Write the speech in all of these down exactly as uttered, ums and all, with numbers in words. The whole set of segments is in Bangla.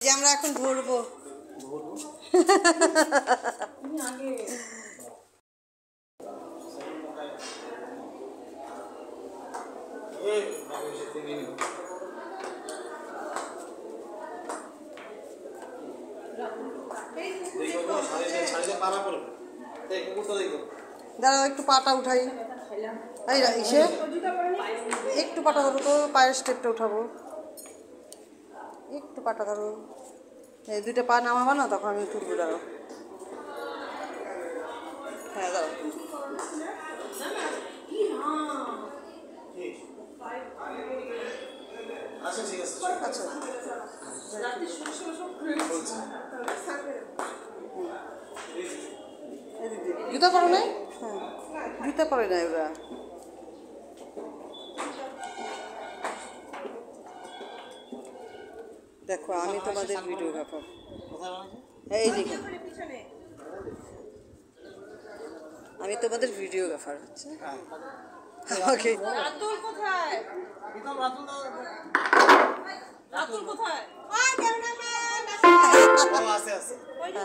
যে আমরা এখন ধরবো দাঁড়াও একটু পাটা উঠাই ইসে একটু পাটা ধরো তো পায়ের স্টেপটা উঠাবো একটু পাটা ধরো এই দুইটা পা নামাবা না তখন আমি তুলবো দাঁড়াও হ্যাঁ দাঁড়াও আচ্ছা জুতা পরো নাই হ্যাঁ জুতা পরে নাই ওরা দেখো আমি তোমাদের ভিডিওগ্রাফার এই দেখো আমি তোমাদের ভিডিওগ্রাফার হচ্ছে ওকে রাতুল কোথায় প্রীতম রাতুল রাতুল কোথায় ওই ক্যামেরাম্যান ও আছে আছে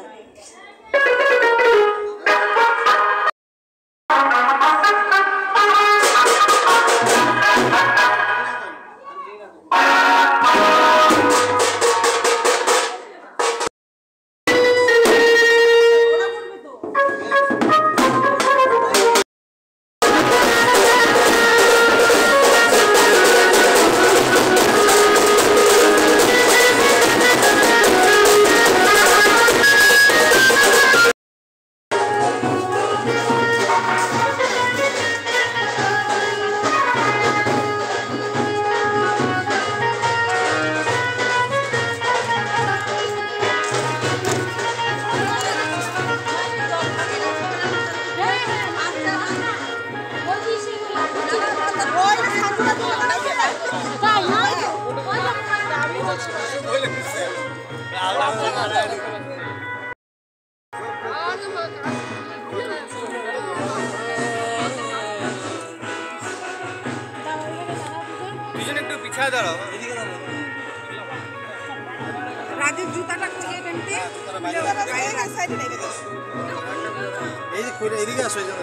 রাজের জুতাটা খুলে ফেলতে সাইডে রেখে দাও এই যে খুলে এদিকে আসো চলো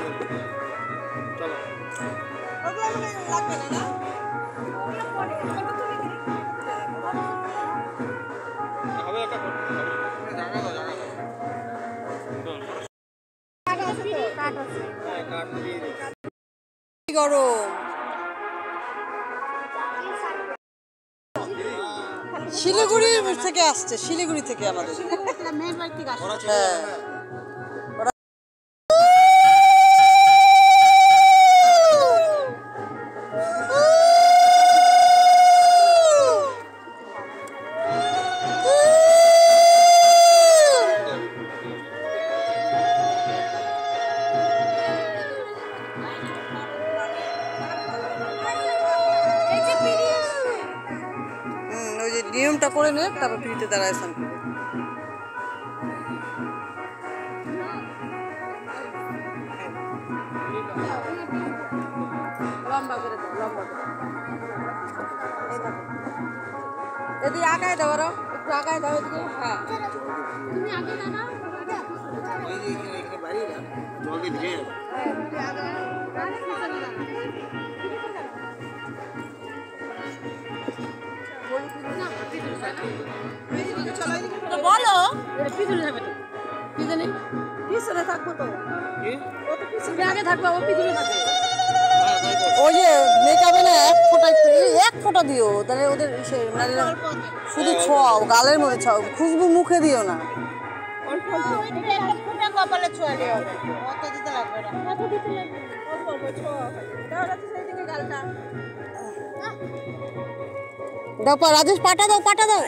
ওগুলো মানে লাগবে না না ওগুলো পরে ফটো তুলে দিই হবে একটা জায়গা দাও জায়গা দাও কাট আছে তো কাট আছে হ্যাঁ কাট দিয়ে দিই গরম শিলিগুড়ি থেকে আসছে শিলিগুড়ি থেকে আমাদের নিয়মটা করে নে তারপর ফ্রিতে দাঁড়ায় স্নান করবে লম্বা করে দাও লম্বা করে এদিকে আগায় দাও আরো একটু আগায় দাও এদিকে হ্যাঁ তুমি আগে দাও না এই যে এখানে এখানে বাড়ি না জল দিয়ে ভিজে যাবে হ্যাঁ তুমি আগে রানী পিছনে দাও বলো পিছনে যাবে তো পিছনে পিছনে থাকবো তো ও তো পিছনে আগে থাকবে ও পিছনে থাকবে ওই যে মেকআপে না এক ফোঁটা এক ফোঁটা দিও তাহলে ওদের শুধু ছোঁয়াও গালের মধ্যে ছোঁয়াও খুশবু মুখে দিও না অল্প অল্প ফোঁটা কপালে ছোঁয়ালে হবে অত দিতে লাগবে না অত দিতে লাগবে অল্প অল্প ছোঁয়া তাহলে তো সেই দিকে গালটা দাও পা রাজেশ পাটা দাও পাটা দাও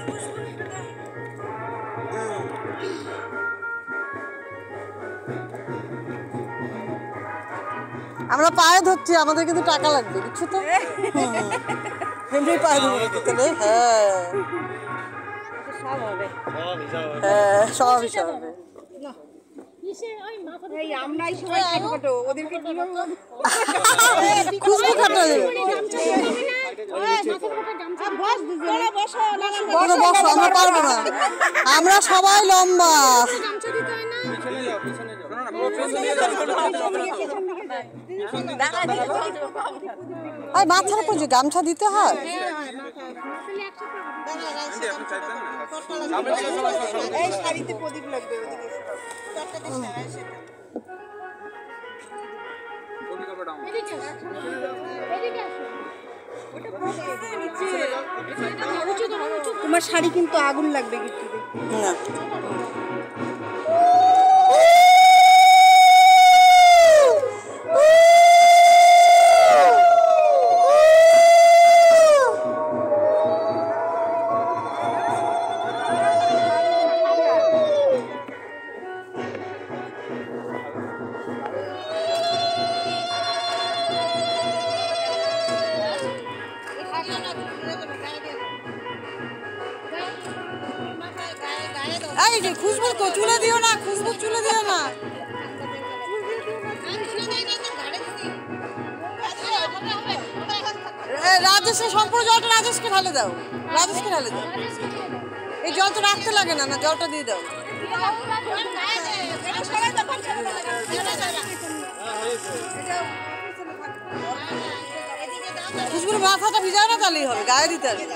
আমরা পায়ে ধরছি আমাদের কিন্তু টাকা লাগবে কিছু তো এমনি পায়ে ধরতে হ্যাঁ সব হবে হ্যাঁ সব হিসাব হবে আমরাই সবাই ছোট ওদেরকে কিভাবে খুশবু খাটো আমরা পারবো না, আমরা সবাই লম্বা। বাচ্চারা পর্যন্ত গামছা দিতে হয়। তোমার শাড়ি কিন্তু আগুন লাগবে কিন্তু না। খুশবু তো চুলে দিও না, খুশবু চুলে দিও না। রাজেশের সম্পূর্ণ জলটা রাজেশকে ঢালে দাও, রাজেশকে ঢালে দাও। এই জলটা রাখতে লাগে না, না জলটা দিয়ে দাও। খুশবুর মাথাটা ভিজায় না তাহলেই হবে, গায়ে দিতে হবে।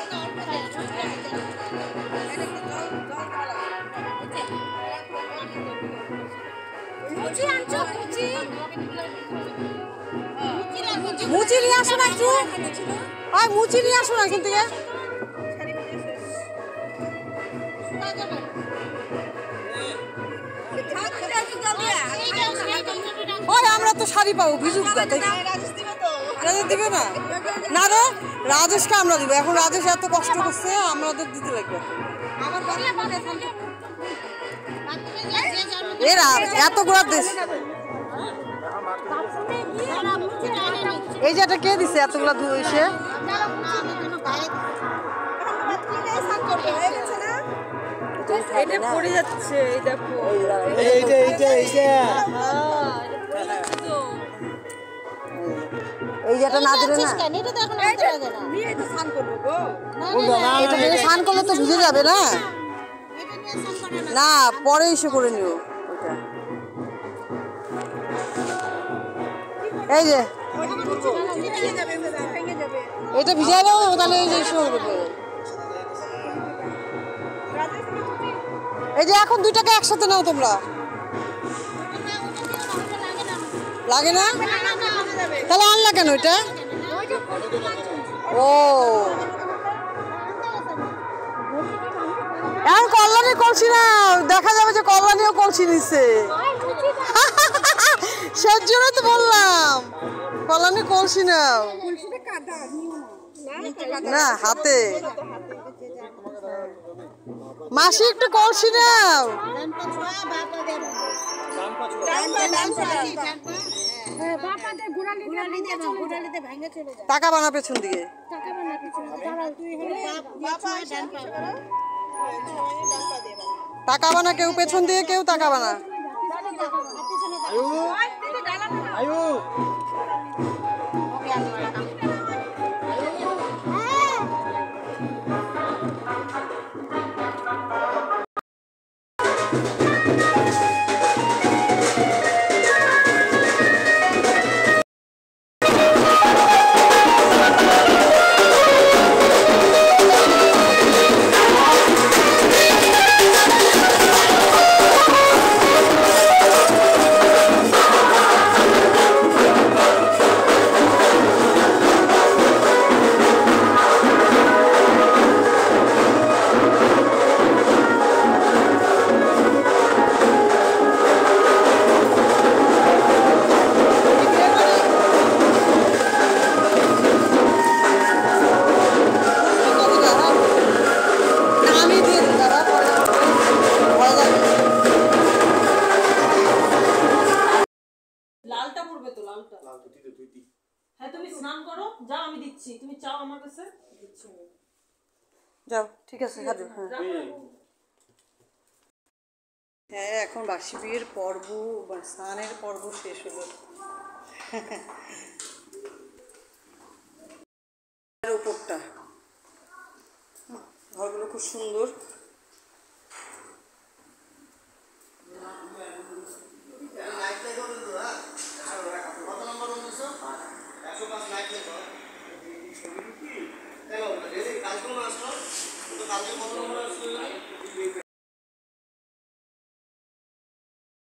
মুচি নিয়ে আসো না একটু, আর মুচি নিয়ে আসো না এখান থেকে। আমরা তো শাড়ি পাবো ভিজুক রাজেশ দিবে না, না রে রাজেশকে আমরা দিব। এখন রাজেশ এত কষ্ট করছে, আমাদের দিতে লাগবে। এরা এত গোড়ার দেশ। এই যে এটা কে দিছে এতগুলা ধুইছে? এটা পড়ে যাচ্ছে, এই দেখো এইটা এইটা এইটা এই যেটা না দিলে না, এটা তো এখন আনতে লাগে না। নিয়ে তো স্নান করব গো, না এটা নিয়ে স্নান করলে তো ভিজে যাবে না। না পরে এসে করে নিও ওটা। এই যে এটা ভিজাই দাও, তাহলে এই যে এসে করবে। এই যে এখন দুইটাকে একসাথে নাও তোমরা, লাগে না তাহলে আনলা কেন এটা? ও এখন কল্যাণী কলসি না, দেখা যাবে যে কল্যাণীও কলসি নিচ্ছে। সেই জন্য তো বললাম কল্যাণী কলসি নাও না, হাতে। মাসি একটু কলসি নাও। টাকা বানা পেছন দিকে, টাকা বানা কেউ পেছন দিয়ে, কেউ টাকা বানা। যাও ঠিক আছে, হ্যাঁ। হ্যাঁ, এখন বাসি বিয়ের পর্ব বা স্নানের পর্ব শেষ হলো। উপরটা ঘরগুলো খুব সুন্দর।